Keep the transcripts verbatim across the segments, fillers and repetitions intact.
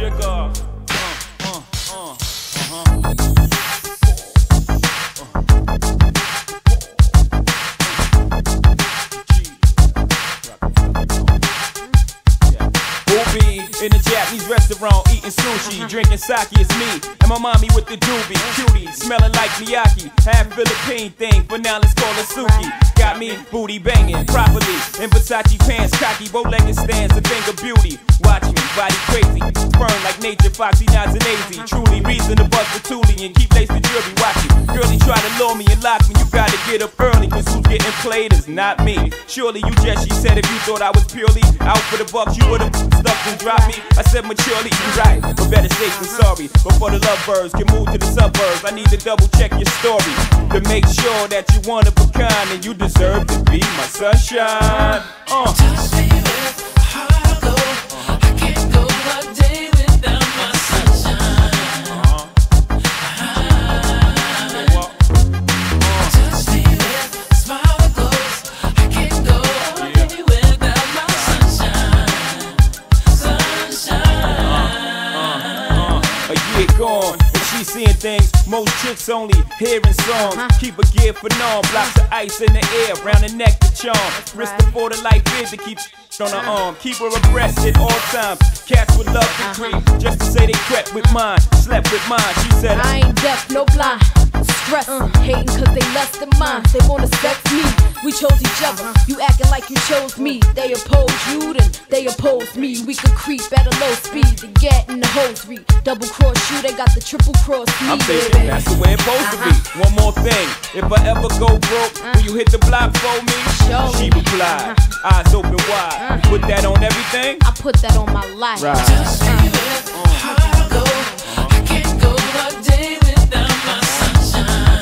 Sugar. Uh, uh, uh, uh-huh. In a Japanese restaurant, eating sushi, drinking sake, it's me and my mommy with the doobie, cutie, smelling like Miyake, half Philippine thing, but now let's call it Suki. Got me booty banging properly in Versace pants, cocky, bow-legged stands, a thing of beauty. Watch me, body crazy, firm like nature, foxy, nods and lazy. Truly reason to bust the toolie and keep lace the jewelry. Watch it, girlie try to lure me and lock me. You gotta get up early, cause who's getting played is not me. Surely you just, she said, if you thought I was purely out for the bucks, you would've stuck and dropped me. I said maturely, you right, but better safe than sorry. Before the lovebirds can move to the suburbs, I need to double check your story to make sure that you one of a kind and you deserve to be my sunshine. Uh. Touch me with a heart go. I can't go a day without my sunshine. Uh-huh. Uh-huh. Touch me with a smile that goes. I can't go a day without my sunshine. Sunshine. Uh, uh, uh. A year gone. She's seeing things most chicks only hearing songs. Uh-huh. Keep a gear for norm, blocks of ice in the air, round the neck to charm. That's wrist right. For the life is to keep on her arm. Keep her abreast at all times. Cats would love to uh-huh. creep just to say they crept with mine, slept with mine. She said I ain't deaf, no blind. Stress, uh, hating cause they less than mine. They wanna sex me, we chose each other. You acting like you chose me. They oppose you, then they oppose me. We could creep at a low speed to get in the hosiery. Double cross you, they got the triple cross me. I'm thinking that's the way it's supposed uh-huh. to be. One more thing, if I ever go broke, uh, will you hit the block for me? Show she me. replied, uh-huh. eyes open wide. uh, Put that on everything? I put that on my life. Right. Touch me with a heart go. I can't go a day without my sunshine.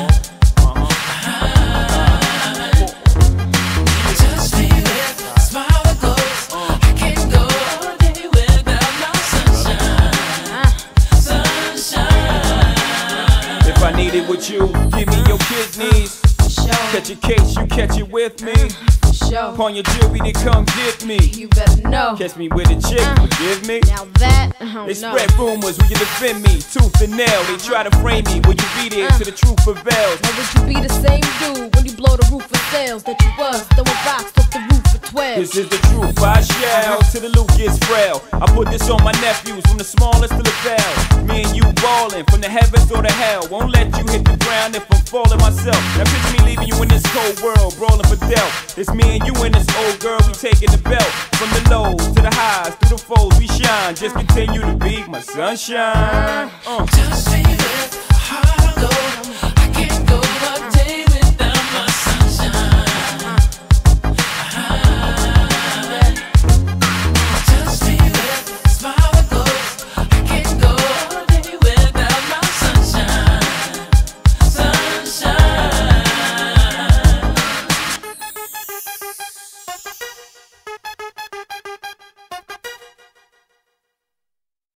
Touch me with a smile that goes. I can't go a day without my sunshine. Sunshine. If I need it with you, give me your kidneys. Catch a case, you catch it with me. Show. Upon your jewelry, they come get me. You better know. Catch me with a chick, uh, forgive me. Now that, I don't they know. spread rumors, will you defend me? Tooth and nail, they try to frame me. Will you be there uh, till the truth prevails? Now would you be the same dude when you blow the roof of sales that you was throwing rocks off the roof for twelve? This is the truth, I shall, till the loot gets frail. I put this on my nephews, from the smallest to the bell. Me and you ballin', from the heavens or the hell. Won't let you hit the ground if I'm falling myself. Now picture me leaving you in this cold world, brawling for death. It's me and you and this old girl, we taking the belt. From the lows to the highs, through the foes we shine. Just continue to be my sunshine. Uh. Touch me